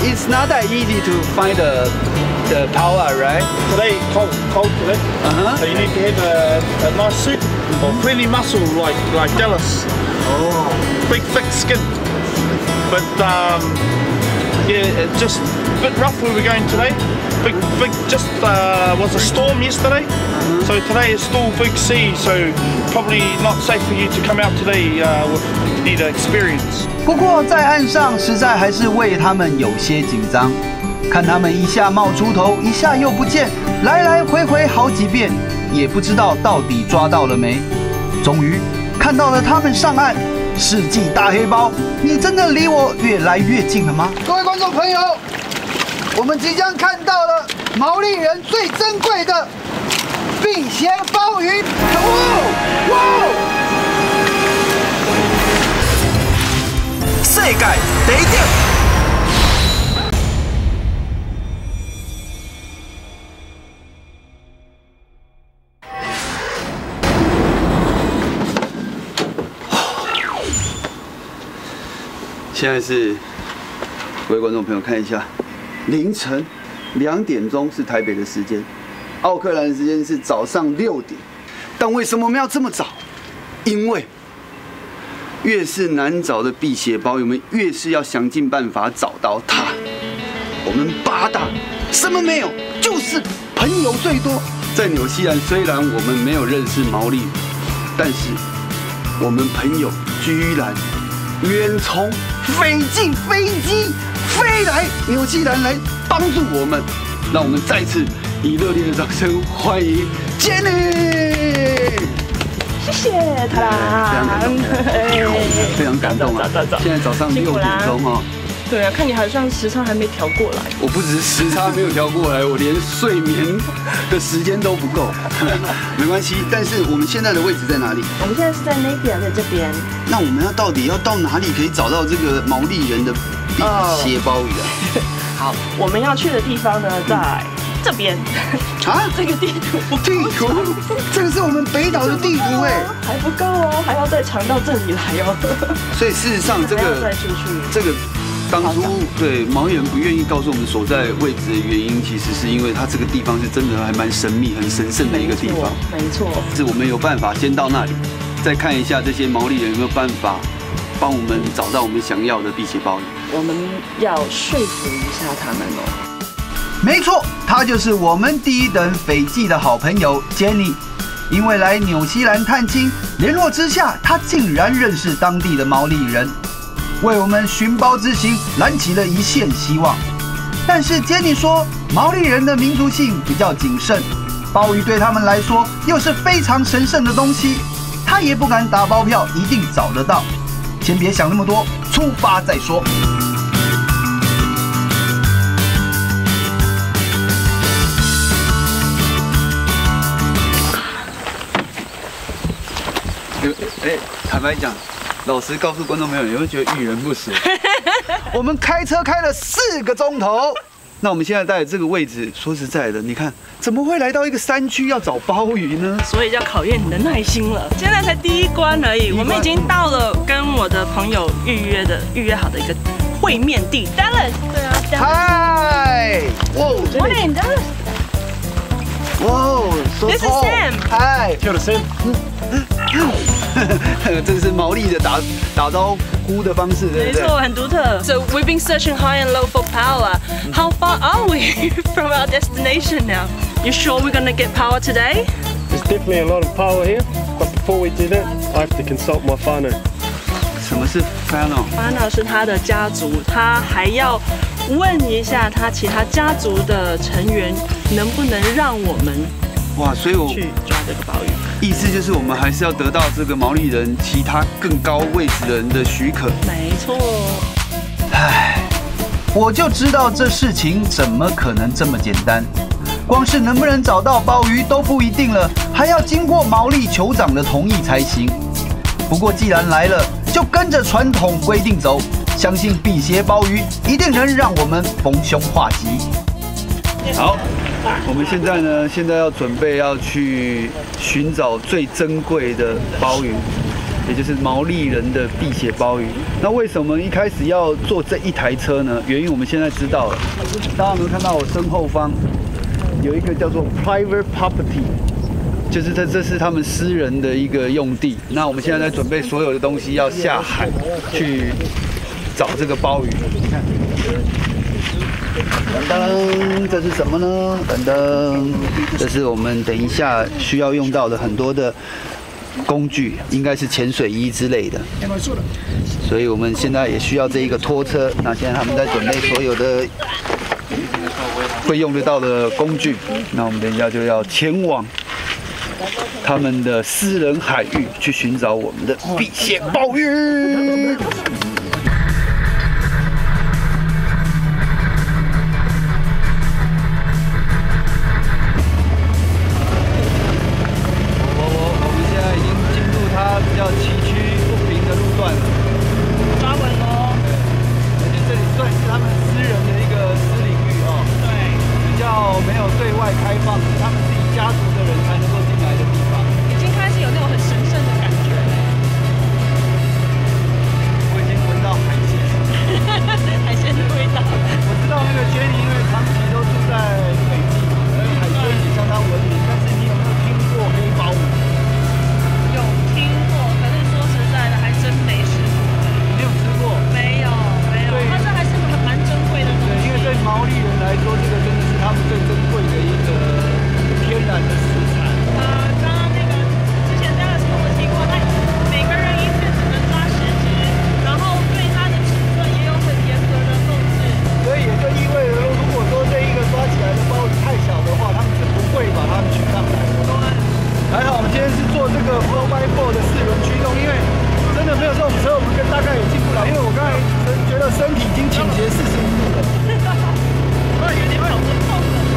it's not that easy to find the power, right? Today, cold today. So you need to have a nice suit or plenty muscle like Dallas. Oh. Big thick skin. But yeah, just a bit rough where we're going today. Big, just was a storm yesterday. So today is still big sea, so probably not safe for you to come out today with need experience. 不过在岸上实在还是为他们有些紧张，看他们一下冒出头，一下又不见，来来回回好几遍，也不知道到底抓到了没。终于看到了他们上岸，世纪大黑鲍，你真的离我越来越近了吗？各位观众朋友，我们即将看到了毛利人最珍贵的辟邪鲍鱼！哇！世界第一点。现在是各位观众朋友看一下，凌晨2点钟是台北的时间，奥克兰的时间是早上6点。但为什么我们要这么早？因为越是难找的辟邪鲍鱼，我们越是要想尽办法找到它。我们8大什么没有，就是朋友最多。在纽西兰，虽然我们没有认识毛利人，但是我们朋友居然远从斐济飞机飞来纽西兰来帮助我们，让我们再次以热烈的掌声欢迎 Jenny。 谢谢他啦， 非常感动啊！现在早上6点钟哈。 对啊，看你好像时差还没调过来。 我不只是时差没有调过来，我连睡眠的时间都不够。没关系，但是我们现在的位置在哪里？ 我们现在是在 Napier 的这边。 那我们到底要到哪里可以找到这个毛利人的辟邪鲍鱼啊？ 好，我们要去的地方呢，在这边。啊？这个地图？ 这个是我们北岛的地图哎， 还不够哦，还要再长到这里来哦。 所以事实上，这个。当初对毛利人不愿意告诉我们所在位置的原因，其实是因为它这个地方是真的还蛮神秘、很神圣的一个地方。 没错， 是我们有办法先到那里，再看一下这些毛利人有没有办法帮我们找到我们想要的辟邪鲍鱼。 我们要说服一下他们哦。 没错，他就是我们第一等斐济的好朋友 Jenny。因为来纽西兰探亲，联络之下，他竟然认识当地的毛利人。为我们寻宝之行燃起了一线希望，但是杰尼说，毛利人的民族性比较谨慎，鲍鱼对他们来说又是非常神圣的东西，他也不敢打包票一定找得到。先别想那么多，出发再说。坦白讲。老实告诉观众朋友，你会觉得遇人不淑。我们开车开了4个钟头，那我们现在在这个位置，说实在的，你看怎么会来到一个山区要找鲍鱼呢？ 所以要考验你的耐心了。现在才第1关而已，我们已经到了跟我的朋友预约好的一个会面地 ，Dallas。对啊 ，Hi， 哇 ，Morning Dallas。 哇 ，This is Sam。 Hi，Kia ora Sam。 这是毛利的打招呼的方式，对不对？ 没错，很独特。So we've been searching high and low for power. How far are we from our destination now? You sure we're gonna get power today? There's definitely a lot of power here, but before we do that, I have to consult my whānau. 什么是 whānau？whānau 是他的家族，他还要问一下他其他家族的成员能不能让我们所以我去抓这个鲍鱼。 意思就是我们还是要得到这个毛利人其他更高位置的人的许可。 没错。 唉，我就知道这事情怎么可能这么简单？光是能不能找到鲍鱼都不一定了，还要经过毛利酋长的同意才行。不过既然来了，就跟着传统规定走，相信辟邪鲍鱼一定能让我们逢凶化吉。好。我们现在呢，要准备要去寻找最珍贵的鲍鱼。 也就是毛利人的辟邪鲍鱼。那为什么一开始要做这一台车呢？原因我们现在知道了。大家有没有看到我身后方有一个叫做 private property， 就是这是他们私人的一个用地。那我们现在在准备所有的东西要下海去找这个鲍鱼。你看。噔噔，这是什么呢？噔噔，这是我们等一下需要用到的很多的工具，应该是潜水衣之类的。所以我们现在也需要这一个拖车。那现在他们在准备所有的会用得到的工具。那我们等一下就要前往他们的私人海域去寻找我们的辟邪鲍鱼。比较崎岖不平的路段了， 抓稳喽！ 而且这里算是他们私人的一个私领域哦， 对， 比较没有对外开放，是他们自己家族的人才能够进来的地方。 已经开始有那种很神圣的感觉了。 我已经闻到海鲜， 海鲜的味道。 我知道那个Jenny因为长期都住在北极，海鲜也相当闻名，但是你有没有听过黑鲍鱼？ 有听过，可是说实在的，还真没吃过。 没有吃过？ 没有，它这还是蛮珍贵的东西。 对，因为对毛利人来说，这个真的是他们最珍贵的一个天然的食材。 刚刚那个之前Dallas跟我提过，他每个人一次只能抓10只，然后对它的尺寸也有很严格的控制。 所以也就意味着，如果说这一个抓起来的鲍鱼太小的话，他们是不会把它们取上来的。还好我们今天是做这个 4x4 的4轮驱动，因为真的没有这种车，我们大概也进不来。因为我刚才觉得身体已经倾斜45度了。 我有点手是痛的。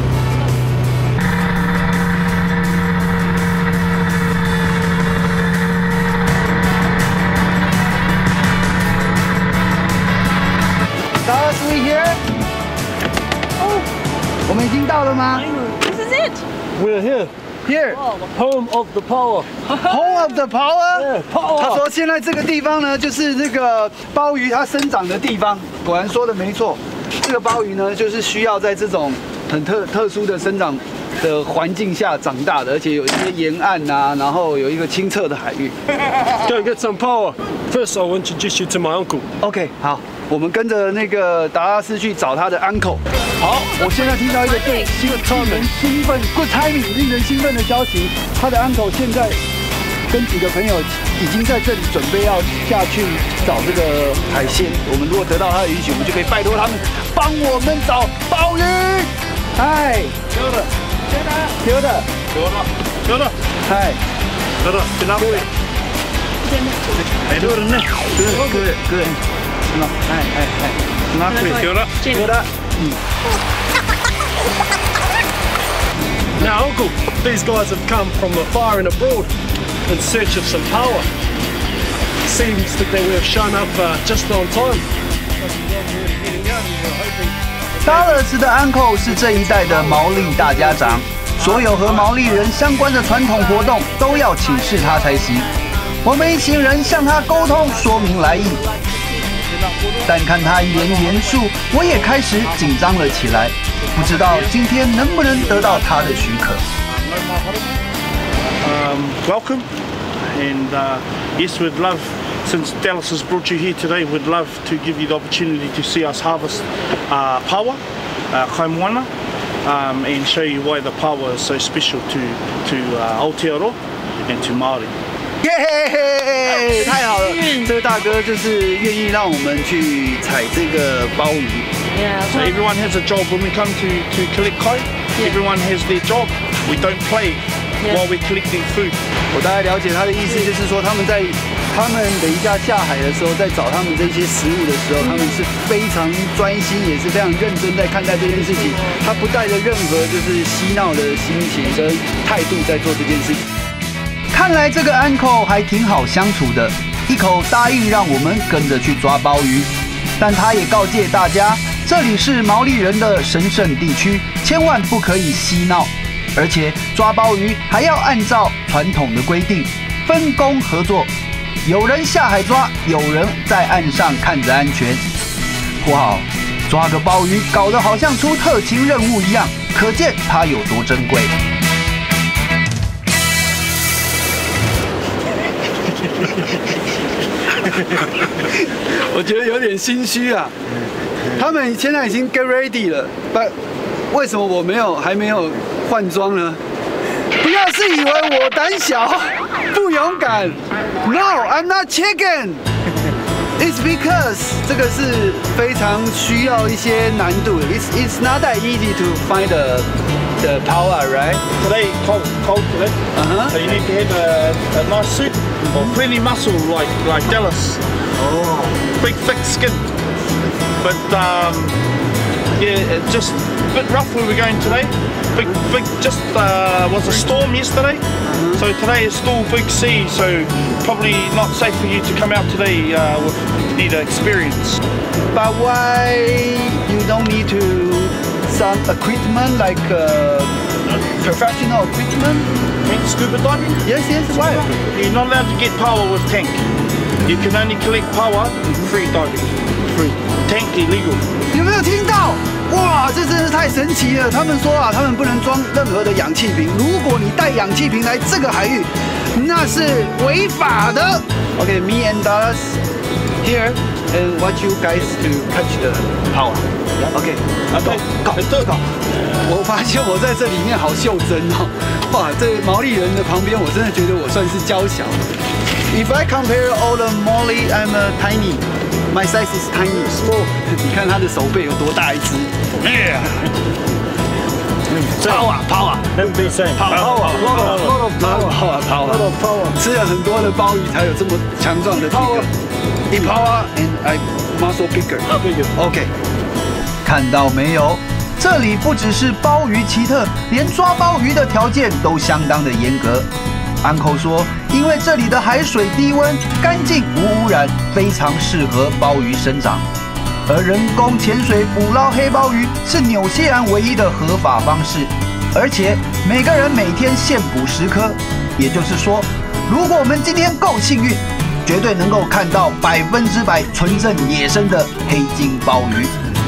Are we here？ 哦，我们已经到了吗 This is it. We're here. ？Here, Home of the power. home of the power. Yeah, power. 他说现在这个地方呢，就是这个鲍鱼它生长的地方。果然说的没错，这个鲍鱼呢，就是需要在这种很特殊的生长的环境下长大的，而且有一些沿岸啊，然后有一个清澈的海域。 Go get some power. First, I will introduce you to my uncle. OK， 好，我们跟着那个达拉斯去找他的 uncle。好，我现在听到一个令人兴奋 ，good timing， 令人兴奋的消息，他的 uncle 现在跟几个朋友已经在这里准备要下去找这个海鲜。我们如果得到他的允许，我们就可以拜托他们帮我们找鲍鱼。嗨，丢的，嗨。Good. No, not good. Now, Uncle, these guys have come from afar and abroad in search of some power. Seems that they have shown up just on time. Dallas 的 uncle 是这一代的毛利大家长，所有和毛利人相关的传统活动都要请示他才行。我们一行人向他沟通说明来意，但看他一脸严肃，我也开始紧张了起来，不知道今天能不能得到他的许可。 Welcome, and yes, we'd love, since Dallas has brought you here today, we'd love to give you the opportunity to see us harvest pawa, kaimoana, and show you why the pawa is so special to Aotearoa and to Māori. 耶！太好了，这个大哥就是愿意让我们去采这个鲍鱼。 So everyone has a job when we come to collect kai. Everyone has their job. We don't play while we're collecting food. 我大概了解他的意思，就是说他们等一下下海的时候，在找他们这些食物的时候，他们是非常专心，也是非常认真在看待这件事情。他不带着任何就是嬉闹的心情跟态度在做这件事情。看来这个 uncle 还挺好相处的，一口答应让我们跟着去抓鲍鱼，但他也告诫大家，这里是毛利人的神圣地区，千万不可以嬉闹，而且抓鲍鱼还要按照传统的规定，分工合作， 有人下海抓，有人在岸上看着安全。哇，抓个鲍鱼搞得好像出特勤任务一样，可见它有多珍贵。 我觉得有点心虚啊。他们现在已经 get ready 了，为什么我还没有换装呢？不要是以为我胆小不勇敢 ，No, I'm not chicken. It's because 这个是非常需要一些难度的。It's not that easy to find the power, right? Today, cold today. So you need to have a nice suit or plenty muscle like Dallas. Oh. Big thick skin. But yeah, just a bit rough where we're going today. Big just was a storm yesterday. So today is still big sea, so probably not safe for you to come out today with need experience. But why you don't need to some equipment like professional equipment? Scuba diving? Yes, why? You're not allowed to get power with tank. You can only collect power free diving. Free. Tank illegal. 有没有听到？哇，这真是太神奇了！他们说啊，他们不能装任何的氧气瓶。如果你带氧气瓶来这个海域，那是违法的。Okay, me and Dallas here and want you guys to catch the power. Okay, go. 我发现我在这里面好袖珍哦！哇，这毛利人的旁边，我真的觉得我算是娇小。If I compare all the Molly, I'm tiny. My size is tiny, small. 你看他的手背有多大一只 ？Yeah. Power. Don't be saying Power. Power. 吃了很多的鲍鱼才有这么强壮的体格。In power and I muscle bigger. Okay. 看到没有？这里不只是鲍鱼奇特，连抓鲍鱼的条件都相当的严格。Uncle 说，因为这里的海水低温、干净、无污染，非常适合鲍鱼生长。而人工潜水捕捞黑鲍鱼是纽西兰唯一的合法方式，而且每个人每天限捕10颗。也就是说，如果我们今天够幸运，绝对能够看到100%纯正野生的黑金鲍鱼。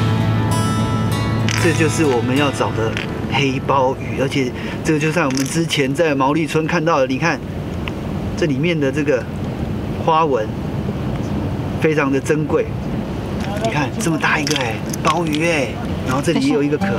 这就是我们要找的黑鲍鱼，而且这个就像我们之前在毛利村看到的，你看这里面的这个花纹非常的珍贵。你看这么大一个鲍鱼然后这里也有一个壳，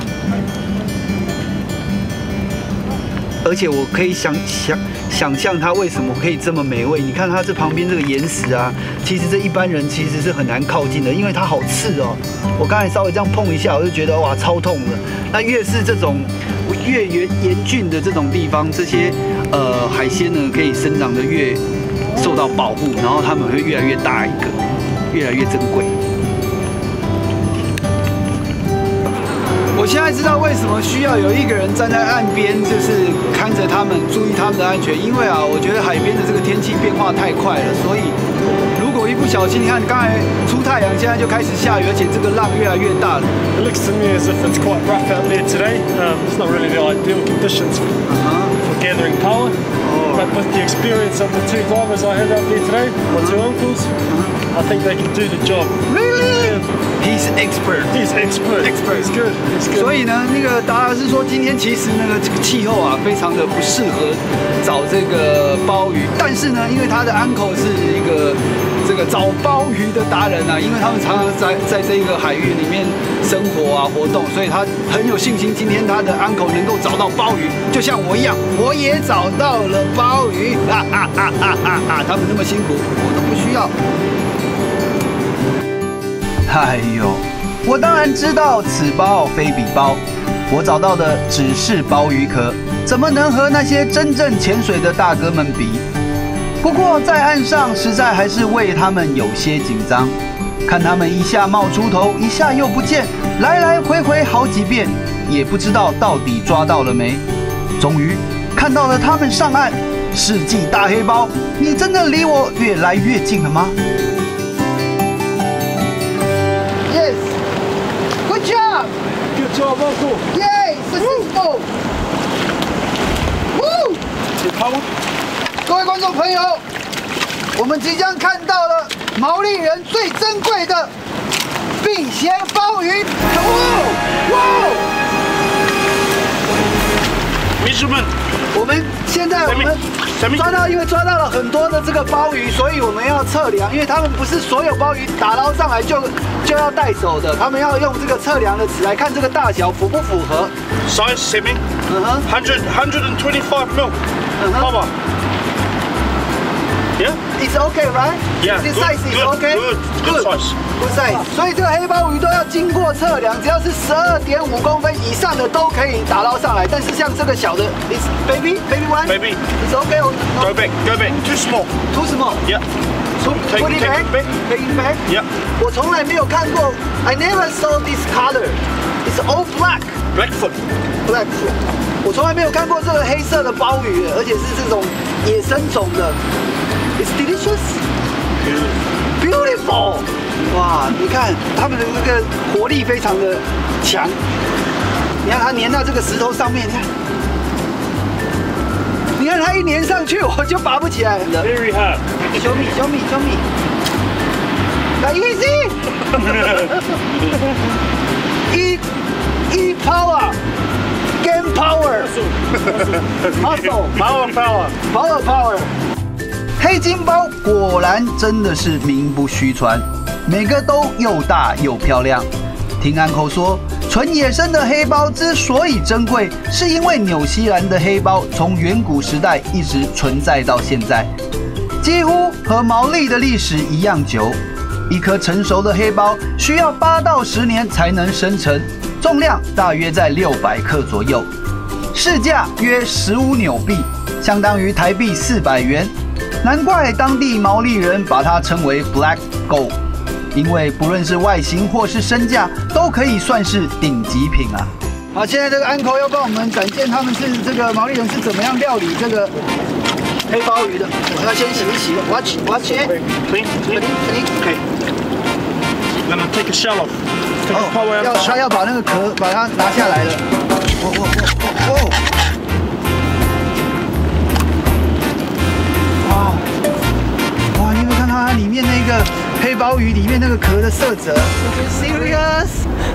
而且我可以想象它为什么可以这么美味。你看它这旁边这个岩石啊，其实这一般人其实是很难靠近的，因为它好刺哦。我刚才稍微这样碰一下，我就觉得哇超痛的。那越是这种越严峻的这种地方，这些海鲜呢可以生长的越受到保护，然后它们会越来越大一个，越来越珍贵。我现在知道为什么需要有一个人站在岸边，就是看着他们，注意他们的安全。因为啊，我觉得海边的这个天气变化太快了，所以如果一不小心，你看刚才出太阳，现在就开始下雨，而且这个浪越来越大了。 It looks to me as if it's quite rough out there today. It's not really the ideal conditions for gathering power. But with the experience of the 2 divers I have out there today, my 2 uncles, I think they can do the job. Really? He's expert. He's expert. He's good. He's good. 所以呢，那个达尔是说，今天其实那个这个气候啊，非常的不适合找这个鲍鱼。但是呢，因为他的 uncle 是一个这个找鲍鱼的达人啊，因为他们常常在这个海域里面生活啊活动，所以他很有信心，今天他的 uncle 能够找到鲍鱼，就像我一样，我也找到了鲍鱼，哈哈哈哈哈哈！他们那么辛苦，我都不需要。 哎呦，我当然知道此鲍非彼鲍，我找到的只是鲍鱼壳，怎么能和那些真正潜水的大哥们比？不过在岸上实在还是为他们有些紧张，看他们一下冒出头，一下又不见，来来回回好几遍，也不知道到底抓到了没。终于看到了他们上岸，世纪大黑鲍，你真的离我越来越近了吗？ Good job, Uncle. Yay! Successful! Woo! 各位观众朋友， 我们即将看到了毛利人最珍贵的并咸鲍鱼。哇！ Measurement. 我们现在因为抓到了很多的这个鲍鱼，所以我们要测量，因为他们不是所有鲍鱼打捞上来就要带走的，他们要用这个测量的尺来看这个大小符不符合。 Size semi. 125 mil. Papa. Yeah. It's okay, right? Yeah. This size is okay. Good size. Good size. 所以这个黑鲍鱼都要经过测量，只要是12.5公分以上的都可以打捞上来。但是像这个小的 ，it's baby one. Baby. It's okay. Go back. Too small. Too small. Yeah. Put it back. Take it back. Yeah. 我从来没有看过 ，I never saw this color. It's all black. Blackfoot. Blackfoot. 我从来没有看过这个黑色的鲍鱼，而且是这种野生种的。It's delicious. Beautiful. 哇，你看它们的那个活力非常的强。你看它粘到这个石头上面，你看它一粘上去，我就拔不起来了。 Very hard. Show me. Like easy. Eat power. Gain power. Muscle. Power. 黑金鲍果然真的是名不虚传，每个都又大又漂亮。听Uncle说，纯野生的黑鲍之所以珍贵，是因为纽西兰的黑鲍从远古时代一直存在到现在，几乎和毛利的历史一样久。一颗成熟的黑鲍需要8到10年才能生成，重量大约在600克左右，市价约15纽币，相当于台币400元。难怪当地毛利人把它称为 Black Gold， 因为不论是外形或是身价，都可以算是顶级品啊。好，现在这个Uncle要帮我们展现他们是这个毛利人是怎么样料理这个黑鲍鱼的。我要先洗一洗 ，watch it， Clean. Okay. I'm gonna take a shell off. Take the pole out. 他要把那个壳把它拿下来了。哇！你有没有看到它里面那个黑鲍鱼里面那个壳的色泽 ？Serious?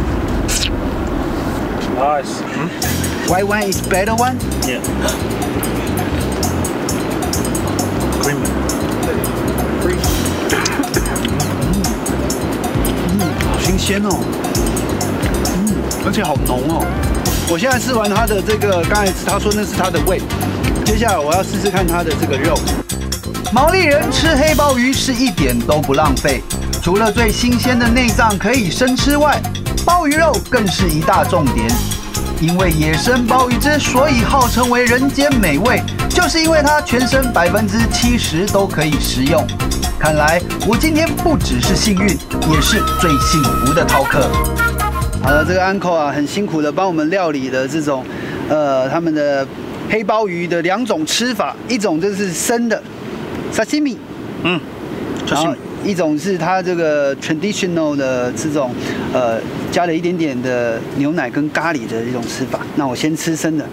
Nice. White one is better one? Yeah. Creamy. 好新鲜哦，而且好浓哦。我现在吃完它的这个，刚才他说那是它的胃，接下来我要试试看它的这个肉。毛利人吃黑鲍鱼是一点都不浪费，除了最新鲜的内脏可以生吃外，鲍鱼肉更是一大重点。因为野生鲍鱼之所以号称为人间美味，就是因为它全身70%都可以食用。看来我今天不只是幸运，也是最幸福的饕客。好了，这个Uncle啊，很辛苦的帮我们料理了这种，他们的黑鲍鱼的2种吃法，一种就是生的 sashimi， 然后一种是它这个 traditional 的这种，加了一点点的牛奶跟咖喱的一种吃法。那我先吃生的，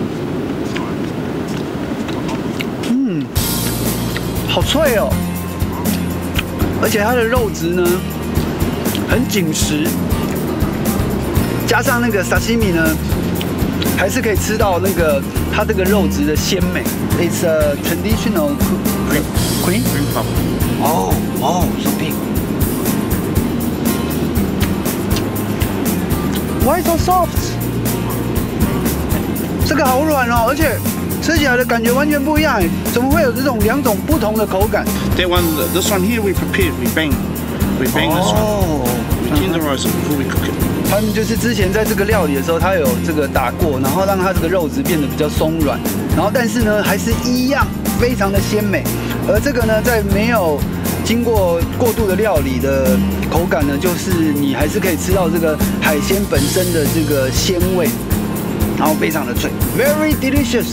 好脆哦，而且它的肉质呢很紧实。加上那个 sashimi 呢，还是可以吃到那个它这个肉质的鲜美。It's a traditional cream puff. Oh, so big. Why so soft? 这个好软哦，而且吃起来的感觉完全不一样哎，怎么会有这种2种不同的口感 This one here we prepared. We bang this one. We tenderize it before we cook it. 他们就是之前在这个料理的时候，他有这个打过，然后让它这个肉质变得比较松软，然后但是呢还是一样非常的鲜美。而这个呢，在没有经过过度的料理的口感呢，就是你还是可以吃到这个海鲜本身的这个鲜味，然后非常的脆 ，very delicious。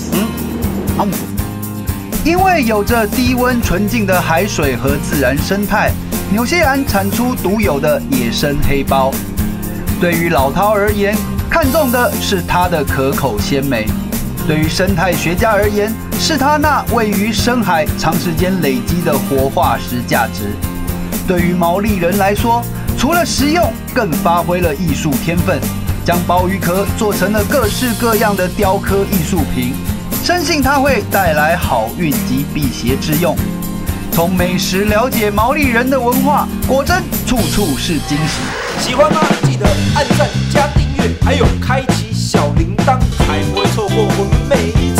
因为有着低温纯净的海水和自然生态，纽西兰产出独有的野生黑鲍。对于老饕而言，看重的是它的可口鲜美。 对于生态学家而言，是它那位于深海、长时间累积的活化石价值；对于毛利人来说，除了实用，更发挥了艺术天分，将鲍鱼壳做成了各式各样的雕刻艺术品。深信它会带来好运及辟邪之用。从美食了解毛利人的文化，果真处处是惊喜。 喜欢吗？记得按赞加订阅，还有开启小铃铛，才不会错过我们每一